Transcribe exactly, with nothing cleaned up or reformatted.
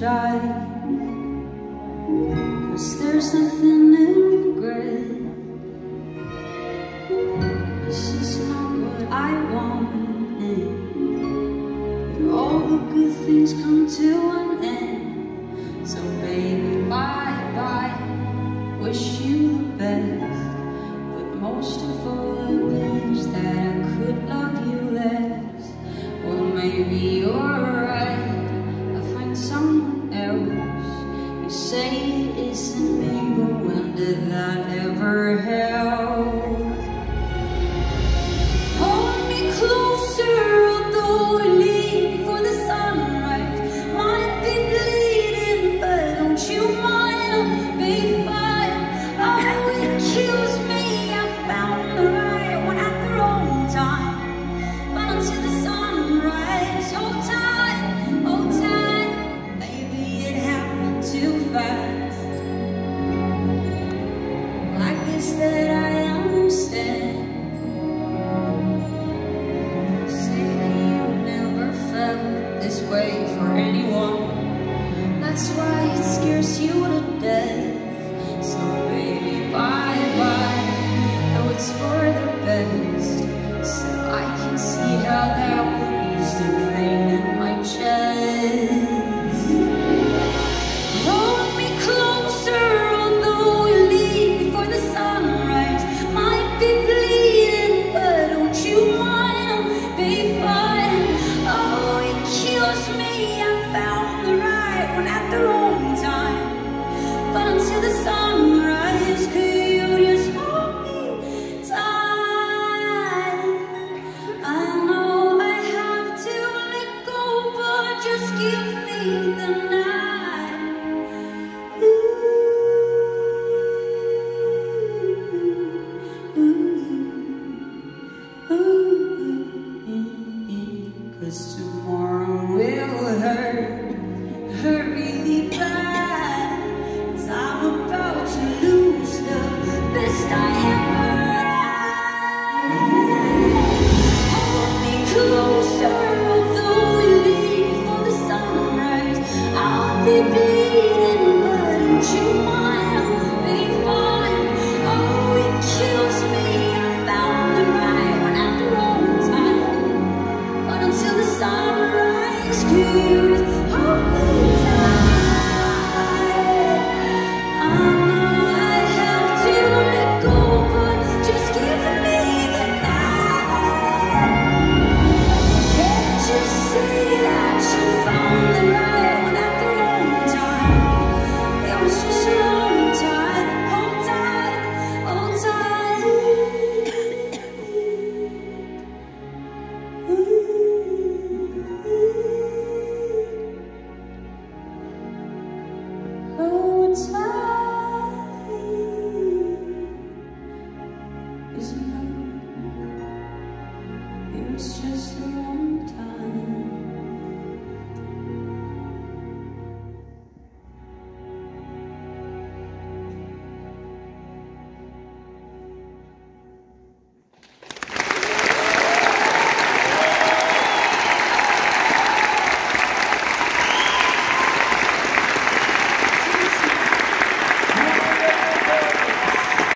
try, 'cause there's nothing to regret. This is not what I wanted, but all the good things come to an end. So baby, bye-bye, wish you the best, but most of all I wish that I could love you less. Well, maybe you're right, I'll find someone else. You say it isn't me, but when did that ever help? Hold me closer, although we leave before the sunrise. Might be bleeding, but don't you mind, I'll be fine. Oh, it kills me, I found the right one at the wrong time. But until the sunrise, hold tight, hold tight. Maybe it happened too fast. I guess that I understand. Say that you never felt this way for anyone. That's why it scares you to death. So baby, bye-bye, though it's for the best. So I can see how that would ease the pain in my chest. Hold me closer, although we leave before the sunrise. Might be bleeding, but don't you mind, I'll be fine. Oh, it kills me, I found the right one at the wrong time. But until the sunrise, could you just hold me tight? I know I have to let go, but just give me the night. Ooh, ooh, ooh. 'Cause tomorrow will hurt, hurt really bad. 'Cause I'm about to lose the best I ever had. Hold me closer, although we leave before the sunrise. I'll be bleeding, but don't you mind, I'll be fine. Oh, it kills me, I found the right one at the wrong time. But until the sunrise, could you just hold me